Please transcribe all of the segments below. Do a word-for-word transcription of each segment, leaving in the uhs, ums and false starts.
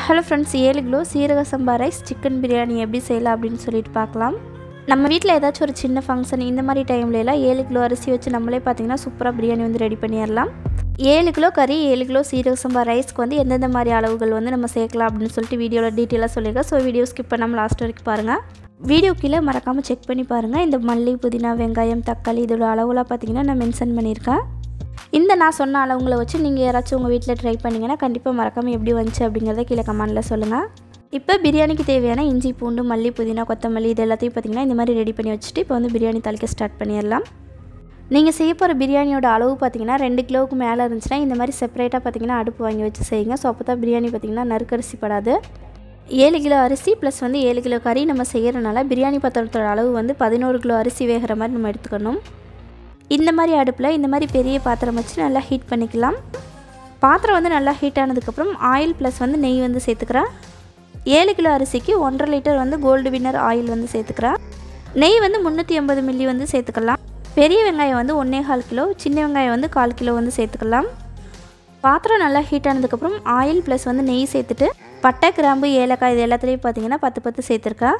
Hello friends, ஏழு kilo சீரக சம்பா rice chicken biryani எப்படி செய்யலாம் அப்படின்னு சொல்லிட்டு பார்க்கலாம். நம்ம வீட்டில் ஏதாச்சும் ஒரு சின்ன ஃபங்க்ஷன் இந்த மாதிரி டைம்லலாம் ஏழு கிலோ அரிசி வச்சு நம்மளே பார்த்திங்கன்னா சூப்பராக பிரியாணி வந்து ரெடி பண்ணிடலாம். ஏழு கிலோ கறி, ஏழு கிலோ சீரக சம்பா ரைஸ்க்கு வந்து எந்தெந்த மாதிரி அளவுகள் வந்து நம்ம சேர்க்கலாம் அப்படின்னு சொல்லிட்டு வீடியோவில் டீட்டெயிலாக சொல்லியிருக்கேன். ஸோ வீடியோ ஸ்கிப் பண்ணாமல் லாஸ்ட் வரைக்கும் பாருங்கள். வீடியோ கீழே மறக்காமல் செக் பண்ணி பாருங்கள். இந்த மல்லி, புதினா, வெங்காயம், தக்காளி இதோட அளவுலாம் பார்த்திங்கன்னா நான் மென்ஷன் பண்ணியிருக்கேன். இந்த நான் சொன்ன அளவுங்களை வச்சு நீங்கள் யாராச்சும் உங்கள் வீட்டில் ட்ரை பண்ணிங்கன்னா கண்டிப்பாக மறக்காமல் எப்படி வந்துச்சு அப்படிங்கிறத கீழே கமெண்டில் சொல்லுங்கள். இப்போ பிரியாணிக்கு தேவையான இஞ்சி, பூண்டு, மல்லி, புதினா, கொத்தமல்லி இது எல்லாத்தையும் பார்த்திங்கன்னா இந்த மாதிரி ரெடி பண்ணி வச்சுட்டு இப்போ வந்து பிரியாணி தாளிக்க ஸ்டார்ட் பண்ணிடலாம். நீங்கள் செய்ய போகிற பிரியாணியோட அளவு பார்த்திங்கன்னா ரெண்டு கிலோவுக்கு மேலே இருந்துச்சுன்னா இந்த மாதிரி செப்பரேட்டாக பார்த்திங்கன்னா அடுப்பு வாங்கி வச்சு செய்யுங்க. ஸோ அப்போ தான் பிரியாணி பார்த்திங்கன்னா நறுக்கரிசி படாது. ஏழு கிலோ அரிசி ப்ளஸ் வந்து ஏழு கிலோ கறி நம்ம செய்கிறனால பிரியாணி பாத்திரத்தோட அளவு வந்து பதினோரு கிலோ அரிசி வேகிற மாதிரி நம்ம எடுத்துக்கணும். இந்த மாதிரி அடுப்பில் இந்த மாதிரி பெரிய பாத்திரம் வச்சு நல்லா ஹீட் பண்ணிக்கலாம். பாத்திரம் வந்து நல்லா ஹீட் ஆனதுக்கப்புறம் ஆயில் ப்ளஸ் வந்து நெய் வந்து சேர்த்துக்கிறேன். ஏழு கிலோ அரிசிக்கு ஒன்றரை லிட்டர் வந்து கோல்டு வின்னர் ஆயில் வந்து சேர்த்துக்கிறேன். நெய் வந்து முந்நூற்றி ஐம்பது மில்லி வந்து சேர்த்துக்கலாம். பெரிய வெங்காயம் வந்து ஒன்றே கால் கிலோ, சின்ன வெங்காயம் வந்து கால் கிலோ வந்து சேர்த்துக்கலாம். பாத்திரம் நல்லா ஹீட் ஆனதுக்கப்புறம் ஆயில் ப்ளஸ் வந்து நெய் சேர்த்துட்டு பட்டை, கிராம்பு, ஏலக்காய் இது எல்லாத்துலேயும் பார்த்திங்கன்னா பத்து பத்து சேர்த்துருக்கேன்.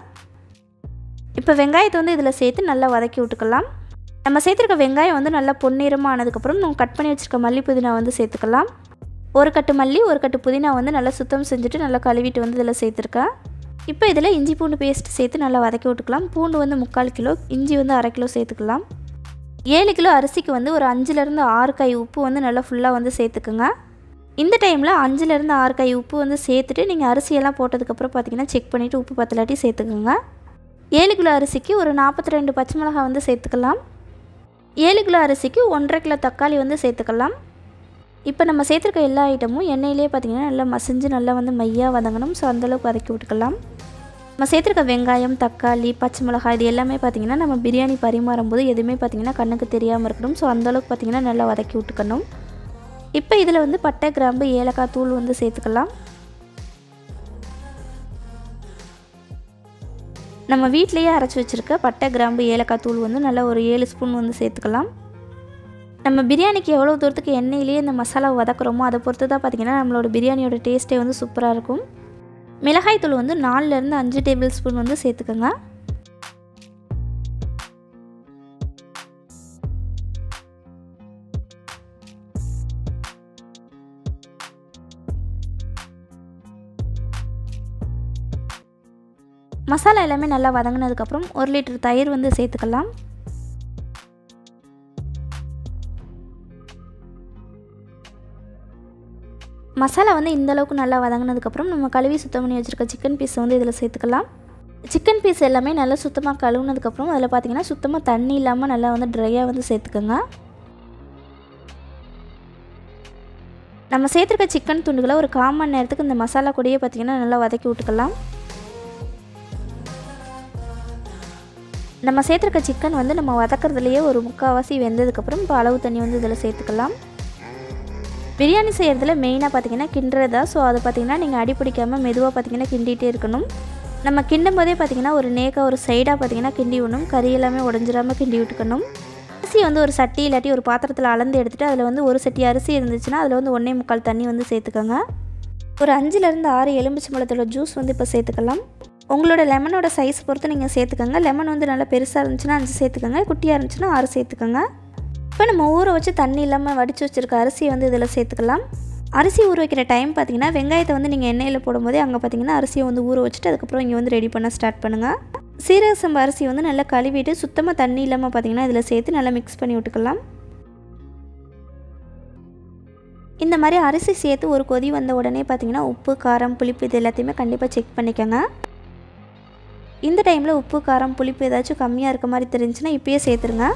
இப்போ வெங்காயத்தை வந்து இதில் சேர்த்து நல்லா வதக்கி விட்டுக்கலாம். நம்ம சேர்த்துருக்க வெங்காயம் வந்து நல்லா பொன்னிறமாக ஆனதுக்கப்புறம் நம்ம கட் பண்ணி வச்சுருக்க மல்லி, புதினா வந்து சேர்த்துக்கலாம். ஒரு கட்டு மல்லி, ஒரு கட்டு புதினா வந்து நல்லா சுத்தம் செஞ்சுட்டு நல்லா கழுவிட்டு வந்து இதில் சேர்த்துருக்கேன். இப்போ இதில் இஞ்சி பூண்டு பேஸ்ட் சேர்த்து நல்லா வதக்கி விட்டுக்கலாம். பூண்டு வந்து முக்கால் கிலோ, இஞ்சி வந்து அரை கிலோ சேர்த்துக்கலாம். ஏழு கிலோ அரிசிக்கு வந்து ஒரு அஞ்சுலேருந்து ஆறு கை உப்பு வந்து நல்லா ஃபுல்லாக வந்து சேர்த்துக்குங்க. இந்த டைமில் அஞ்சுலேருந்து ஆறு கை உப்பு வந்து சேர்த்துட்டு நீங்கள் அரிசியெல்லாம் போட்டதுக்கப்புறம் பார்த்திங்கன்னா செக் பண்ணிவிட்டு உப்பு பத்தலாட்டி சேர்த்துக்குங்க. ஏழு கிலோ அரிசிக்கு ஒரு நாற்பத்தி ரெண்டு பச்சை மிளகாய் வந்து சேர்த்துக்கலாம். ஏழு கிலோ அரிசிக்கு ஒன்றரை கிலோ தக்காளி வந்து சேர்த்துக்கலாம். இப்போ நம்ம சேர்த்துருக்க எல்லா ஐட்டமும் எண்ணெயிலே பார்த்திங்கன்னா நல்லா மசிஞ்சு நல்லா வந்து மையாக வதங்கணும். ஸோ அந்தளவுக்கு வதக்கி விட்டுக்கலாம். நம்ம சேர்த்துருக்க வெங்காயம், தக்காளி, பச்சை மிளகாய் இது எல்லாமே பார்த்திங்கன்னா நம்ம பிரியாணி பரிமாறும் போது எதுவுமே பார்த்திங்கன்னா கண்ணுக்கு தெரியாமல் இருக்கணும். ஸோ அந்தளவுக்கு பார்த்திங்கன்னா நல்லா வதக்கி விட்டுக்கணும். இப்போ இதில் வந்து பட்டை, கிராம்பு, ஏலக்காய் தூள் வந்து சேர்த்துக்கலாம். நம்ம வீட்டிலையே அரைச்சி வச்சுருக்க பட்டை, கிராம்பு, ஏலக்காய் தூள் வந்து நல்லா ஒரு ஏழு ஸ்பூன் வந்து சேர்த்துக்கலாம். நம்ம பிரியாணிக்கு எவ்வளோ தூரத்துக்கு எண்ணெயிலேயே இந்த மசாலா வதக்குறோமோ அதை பொறுத்து தான் பார்த்திங்கன்னா நம்மளோட பிரியாணியோட டேஸ்ட்டே வந்து சூப்பராக இருக்கும். மிளகாய் தூள் வந்து நாலுலேருந்து அஞ்சு டேபிள் ஸ்பூன் வந்து சேர்த்துக்கோங்க. மசாலா எல்லாமே நல்லா வதங்கினதுக்கப்புறம் ஒரு லிட்டர் தயிர் வந்து சேர்த்துக்கலாம். மசாலா வந்து இந்தளவுக்கு நல்லா வதங்கினதுக்கப்புறம் நம்ம கழுவி சுத்தம் பண்ணி வச்சுருக்க சிக்கன் பீஸ் வந்து இதில் சேர்த்துக்கலாம். சிக்கன் பீஸ் எல்லாமே நல்லா சுத்தமாக கழுவுனதுக்கப்புறம் அதில் பார்த்திங்கன்னா சுத்தமாக தண்ணி இல்லாமல் நல்லா வந்து ட்ரையாக வந்து சேர்த்துக்கோங்க. நம்ம சேர்த்துருக்க சிக்கன் துண்டுகளை ஒரு கால் மணி நேரத்துக்கு இந்த மசாலா கூடயே பார்த்திங்கன்னா நல்லா வதக்கி விட்டுக்கலாம். நம்ம சேர்த்துருக்க சிக்கன் வந்து நம்ம வதக்கிறதுலையே ஒரு முக்கால்வாசி வெந்ததுக்கப்புறம் இப்போ அளவு தண்ணி வந்து இதில் சேர்த்துக்கலாம். பிரியாணி செய்கிறதுல மெயினாக பார்த்திங்கன்னா கிண்டுறதா. ஸோ அதை பார்த்திங்கன்னா நீங்கள் அடி பிடிக்காமல் மெதுவாக பார்த்திங்கன்னா கிண்டிகிட்டே இருக்கணும். நம்ம கிண்டும் போதே பார்த்திங்கன்னா ஒரு நேக்காக ஒரு சைடாக பார்த்திங்கன்னா கிண்டி விடணும். கறி எல்லாமே உடஞ்சிடாமல் கிண்டி விட்டுக்கணும். அரிசி வந்து ஒரு சட்டி இல்லாட்டி ஒரு பாத்திரத்தில் அளந்து எடுத்துகிட்டு அதில் வந்து ஒரு சட்டி அரிசி இருந்துச்சுன்னா அதில் வந்து ஒன்றே முக்கால் தண்ணி வந்து சேர்த்துக்கோங்க. ஒரு அஞ்சுலேருந்து ஆறு எலுமிச்சம்பழத்தோட ஜூஸ் வந்து இப்போ சேர்த்துக்கலாம். உங்களோட லெமனோட சைஸ் பொறுத்து நீங்கள் சேர்த்துக்கோங்க. லெமன் வந்து நல்லா பெருசாக இருந்துச்சுன்னா அஞ்சு சேர்த்துக்கோங்க, குட்டியாக இருந்துச்சுன்னா ஆறு சேர்த்துக்கோங்க. இப்போ நம்ம ஊற வச்சு தண்ணி இல்லாமல் வடித்து வச்சுருக்க அரிசியை வந்து இதில் சேர்த்துக்கலாம். அரிசி ஊற வைக்கிற டைம் பார்த்திங்கன்னா வெங்காயத்தை வந்து நீங்கள் எண்ணெயில் போடும்போதே அங்கே பார்த்திங்கன்னா அரிசியை வந்து ஊற வச்சுட்டு அதுக்கப்புறம் இங்கே வந்து ரெடி பண்ண ஸ்டார்ட் பண்ணுங்கள். சீரக சம்பா அரிசி வந்து நல்லா கழுவிட்டு சுத்தமாக தண்ணி இல்லாமல் பார்த்திங்கன்னா இதில் சேர்த்து நல்லா மிக்ஸ் பண்ணி விட்டுக்கலாம். இந்த மாதிரி அரிசி சேர்த்து ஒரு கொதி வந்த உடனே பார்த்திங்கன்னா உப்பு, காரம், புளிப்பு இது எல்லாத்தையுமே கண்டிப்பாக செக் பண்ணிக்கோங்க. இந்த டைமில் உப்பு, காரம், புளிப்பு ஏதாச்சும் கம்மியாக இருக்க மாதிரி தெரிஞ்சுன்னா இப்போயே சேர்த்துருங்க.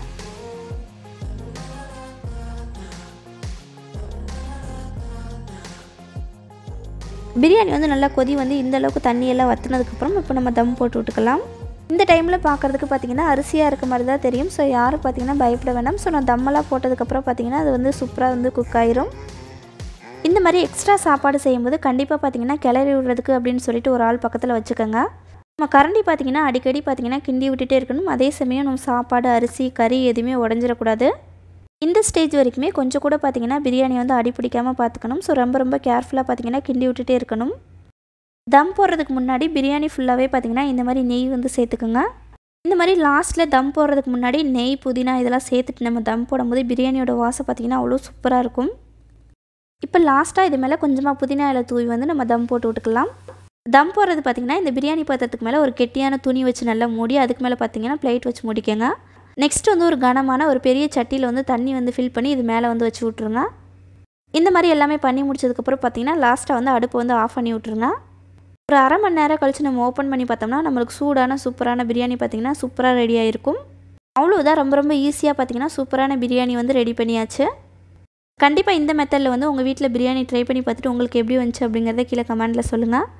பிரியாணி வந்து நல்லா கொதி வந்து இந்த அளவுக்கு தண்ணியெல்லாம் வற்றினதுக்கப்புறம் இப்போ நம்ம தம் போட்டு விட்டுக்கலாம். இந்த டைமில் பார்க்குறதுக்கு பார்த்திங்கன்னா அரிசியாக இருக்க மாதிரி தான் தெரியும். ஸோ யாரும் பார்த்திங்கன்னா பயப்பட வேண்டாம். ஸோ நான் தம்மெல்லாம் போட்டதுக்கப்புறம் பார்த்திங்கன்னா அது வந்து சூப்பராக வந்து குக் ஆயிரும். இந்த மாதிரி எக்ஸ்ட்ரா சாப்பாடு செய்யும்போது கண்டிப்பாக பார்த்திங்கன்னா கிளறி விடுறதுக்கு அப்படின்னு சொல்லிட்டு ஒரு ஆள் பக்கத்தில் வச்சுக்கோங்க. நம்ம கரண்டி பார்த்திங்கன்னா அடிக்கடி பார்த்திங்கன்னா கிண்டி விட்டுட்டே இருக்கணும். அதே சமயம் நம்ம சாப்பாடு, அரிசி, கறி எதுவுமே உடஞ்சிடக்கூடாது. இந்த ஸ்டேஜ் வரைக்குமே கொஞ்சம் கூட பார்த்திங்கன்னா பிரியாணி வந்து அடி பிடிக்காமல் பார்த்துக்கணும். ஸோ ரொம்ப ரொம்ப கேர்ஃபுல்லாக பார்த்திங்கன்னா கிண்டி விட்டுட்டே இருக்கணும். தம் போடுறதுக்கு முன்னாடி பிரியாணி ஃபுல்லாகவே பார்த்திங்கன்னா இந்த மாதிரி நெய் வந்து சேர்த்துக்குங்க. இந்த மாதிரி லாஸ்ட்டில் தம் போடுறதுக்கு முன்னாடி நெய், புதினா இதெல்லாம் சேர்த்துட்டு நம்ம தம் போடும்போது பிரியாணியோட வாசம் பார்த்திங்கன்னா அவ்வளோ சூப்பராக இருக்கும். இப்போ லாஸ்ட்டாக இது மேலே கொஞ்சமாக புதினா இலை தூவி வந்து நம்ம தம் போட்டு விட்டுக்கலாம். தம் போடுறது பார்த்திங்கன்னா இந்த பிரியாணி பாத்திரத்துக்கு மேலே ஒரு கெட்டியான துணி வச்சு நல்லா மூடி அதுக்கு மேலே பார்த்திங்கன்னா பிளேட் வச்சு மூடிக்கங்க. நெக்ஸ்ட் வந்து ஒரு கனமான ஒரு பெரிய சட்டியில் வந்து தண்ணி வந்து ஃபில் பண்ணி இது மேலே வந்து வச்சு விட்ருங்க. இந்த மாதிரி எல்லாமே பண்ணி முடிச்சதுக்கப்புறம் பார்த்திங்கன்னா லாஸ்ட்டாக வந்து அடுப்பை வந்து ஆஃப் பண்ணி விட்ருங்க. ஒரு அரை மணி நேரம் கழித்து நம்ம ஓப்பன் பண்ணி பார்த்தோம்னா நம்மளுக்கு சூடான சூப்பரான பிரியாணி பார்த்திங்கன்னா சூப்பராக ரெடியாக இருக்கும். அவ்வளோதான், ரொம்ப ரொம்ப ஈஸியாக பார்த்திங்கன்னா சூப்பரான பிரியாணி வந்து ரெடி பண்ணியாச்சு. கண்டிப்பாக இந்த மெத்தடில் வந்து உங்கள் வீட்டில் பிரியாணி ட்ரை பண்ணி பார்த்துட்டு உங்களுக்கு எப்படி வந்துச்சு அப்படிங்கிறத கீழே கமெண்ட்டில் சொல்லுங்கள்.